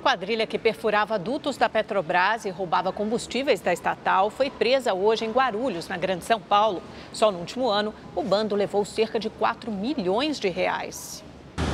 quadrilha que perfurava dutos da Petrobras e roubava combustíveis da estatal foi presa hoje em Guarulhos, na Grande São Paulo. Só no último ano, o bando levou cerca de 4 milhões de reais.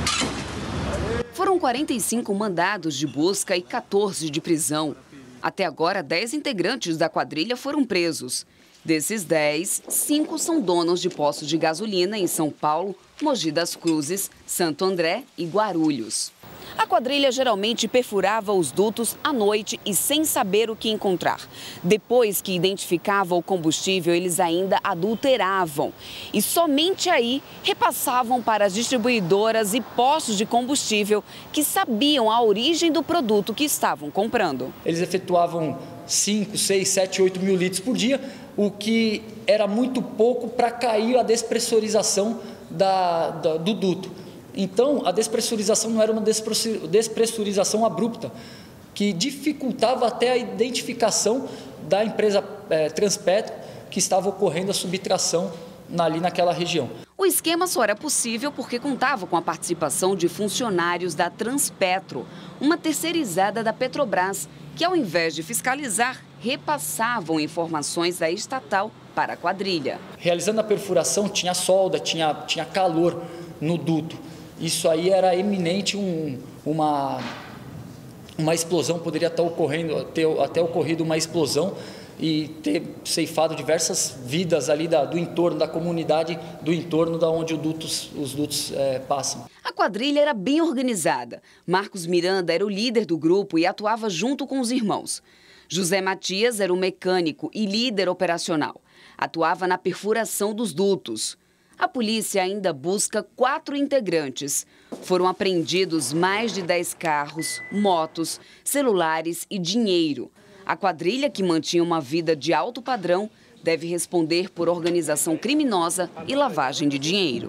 Foram 45 mandados de busca e 14 de prisão. Até agora, 10 integrantes da quadrilha foram presos. Desses 10, 5 são donos de postos de gasolina em São Paulo, Mogi das Cruzes, Santo André e Guarulhos. A quadrilha geralmente perfurava os dutos à noite e sem saber o que encontrar. Depois que identificava o combustível, eles ainda adulteravam. E somente aí repassavam para as distribuidoras e postos de combustível que sabiam a origem do produto que estavam comprando. Eles efetuavam 5, 6, 7, 8 mil litros por dia, o que era muito pouco para cair a despressurização do duto. Então, a despressurização não era uma despressurização abrupta, que dificultava até a identificação da empresa Transpetro, que estava ocorrendo a subtração ali naquela região. O esquema só era possível porque contava com a participação de funcionários da Transpetro, uma terceirizada da Petrobras, que ao invés de fiscalizar, repassavam informações da estatal para a quadrilha. Realizando a perfuração, tinha solda, tinha calor no duto. Isso aí era eminente uma explosão, poderia ter ocorrido uma explosão e ter ceifado diversas vidas ali do entorno, da comunidade, do entorno da onde os dutos passam. A quadrilha era bem organizada. Marcos Miranda era o líder do grupo e atuava junto com os irmãos. José Matias era o mecânico e líder operacional. Atuava na perfuração dos dutos. A polícia ainda busca 4 integrantes. Foram apreendidos mais de 10 carros, motos, celulares e dinheiro. A quadrilha, que mantinha uma vida de alto padrão, deve responder por organização criminosa e lavagem de dinheiro.